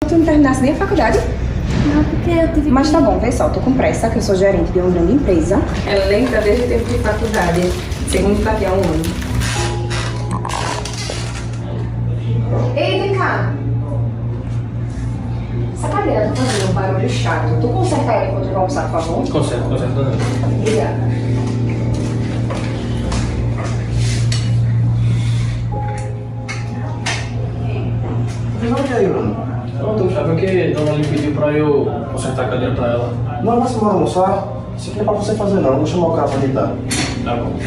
Tu não terminasse nem a faculdade? Não, porque eu tive Mas tá bom, vê só, tô com pressa, que eu sou gerente de uma grande empresa. Ela lembra desde o tempo de faculdade, segundo daqui a um ano. Ei, vem cá! Essa cadeira tá fazendo um barulho chato. Tu conserta ela enquanto eu vou almoçar, por favor? Conserto. Obrigada. Resolve aí, Bruno. Não, tô achando que Dona Lili pediu pra eu consertar a cadeira pra ela. Não, mas bora almoçar. Isso aqui não é pra você fazer não, vou chamar o cara pra deitar. Tá bom.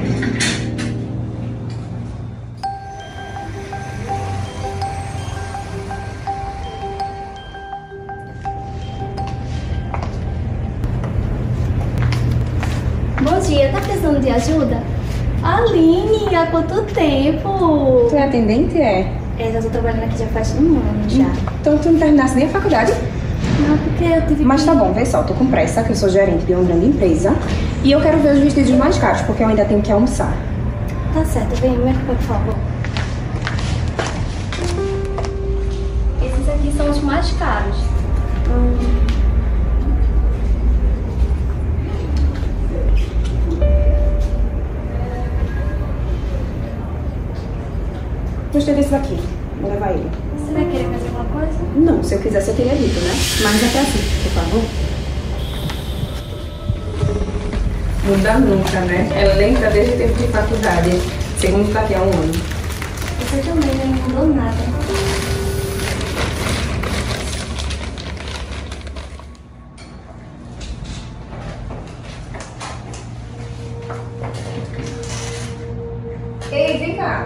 Bom dia, tá precisando de ajuda? Aline, há quanto tempo? Tu é atendente, é? É, eu tô trabalhando aqui já faz um ano já. Então tu não terminasse nem a faculdade? Não, porque eu tive Mas tá bom, vê só, tô com pressa, que eu sou gerente de uma grande empresa. E eu quero ver os vestidos mais caros, porque eu ainda tenho que almoçar. Tá certo, vem, me acompanha, por favor. Esses aqui são os mais caros. Gostei desse daqui, vou levar ele. Você vai querer fazer alguma coisa? Não, se eu quisesse eu teria dito, né? Mas é pra si, por favor. Muda nunca, né? Ela lembra desde o tempo de faculdade, segundo daqui a um ano. Você também não mudou nada. Ei, vem cá.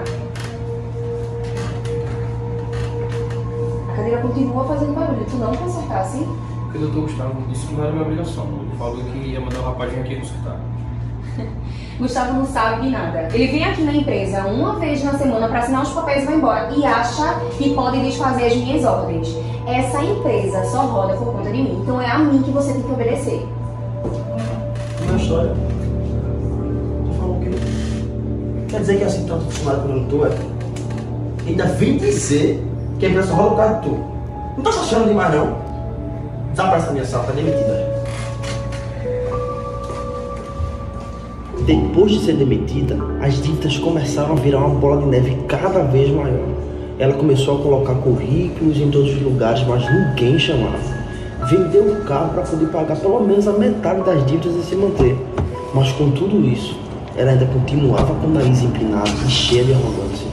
A cadeira continua fazendo barulho. Tu não consertasse? Porque o doutor Gustavo disse que não era minha obrigação. Ele falou que ia mandar o rapazinho aqui consertar. Gustavo não sabe de nada. Ele vem aqui na empresa uma vez na semana para assinar os papéis e vai embora. E acha que pode desfazer as minhas ordens. Essa empresa só roda por conta de mim. Então é a mim que você tem que obedecer. Uma história. Tu falou o quê? Quer dizer que assim tanto funcionário quando tu é? Ainda vem dizer que a empresa só roda por causa de tu. Não tá se achando demais não? Desaparece da minha sala, tá demitida. Depois de ser demitida, as dívidas começaram a virar uma bola de neve cada vez maior. Ela começou a colocar currículos em todos os lugares, mas ninguém chamava. Vendeu o carro para poder pagar pelo menos a metade das dívidas e se manter. Mas com tudo isso, ela ainda continuava com o nariz empinado e cheia de arrogância.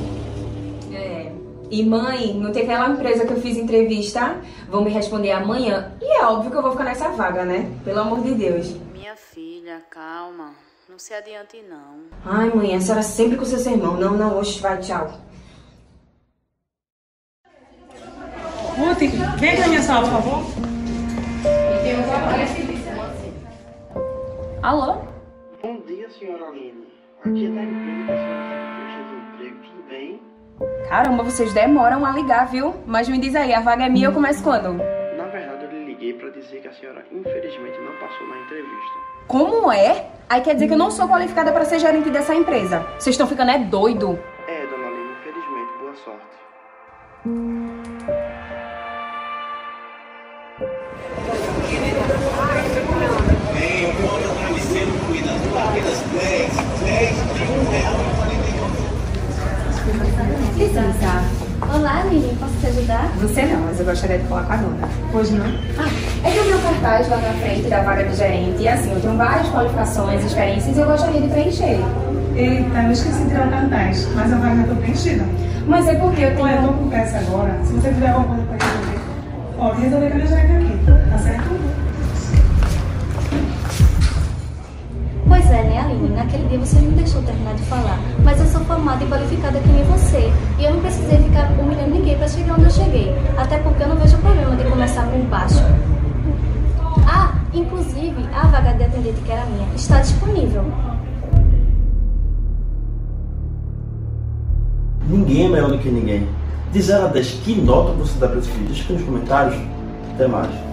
E mãe, não teve aquela empresa que eu fiz entrevista? Vão me responder amanhã. E é óbvio que eu vou ficar nessa vaga, né? Pelo amor de Deus. Minha filha, calma. Não se adiante, não. Ai, mãe, a senhora sempre com seu sermão. Não, oxe, vai, tchau. Ruth, vem aqui na minha sala, por favor. Alô? Bom dia, senhora Aline. Aqui é da empresa que a senhora fez o emprego, tudo bem? Caramba, vocês demoram a ligar, viu? Mas me diz aí, a vaga é minha, eu começo quando? Na verdade, eu lhe liguei para dizer que a senhora infelizmente não passou na entrevista. Como é? Aí quer dizer que eu não sou qualificada para ser gerente dessa empresa. Vocês estão ficando doido. É, dona Aline, infelizmente, boa sorte. Licença. Olá, Aline, posso te ajudar? Você não, mas eu gostaria de falar com a dona. Pois não? É que eu vi um cartaz lá na frente da vaga de gerente e assim, eu tenho várias qualificações, experiências e eu gostaria de preencher. Eita, eu esqueci de tirar o cartaz, mas a vaga já está preenchida. Mas é porque eu Olha, eu tenho... tô com pressa agora. Se você tiver alguma coisa para resolver, pode resolver com a minha jegue aqui, tá certo? Pois é, né, Aline? Naquele dia você não me deixou terminar de falar. Mas eu sou formada e qualificada que nem você. E eu não precisei ficar humilhando ninguém para chegar onde eu cheguei. Até porque eu não vejo problema de começar por baixo. Ah, inclusive, a vaga de atendente que era minha está disponível. Ninguém é melhor do que ninguém. De 0 a 10, que nota você dá para esse vídeo? Deixa aqui nos comentários. Até mais.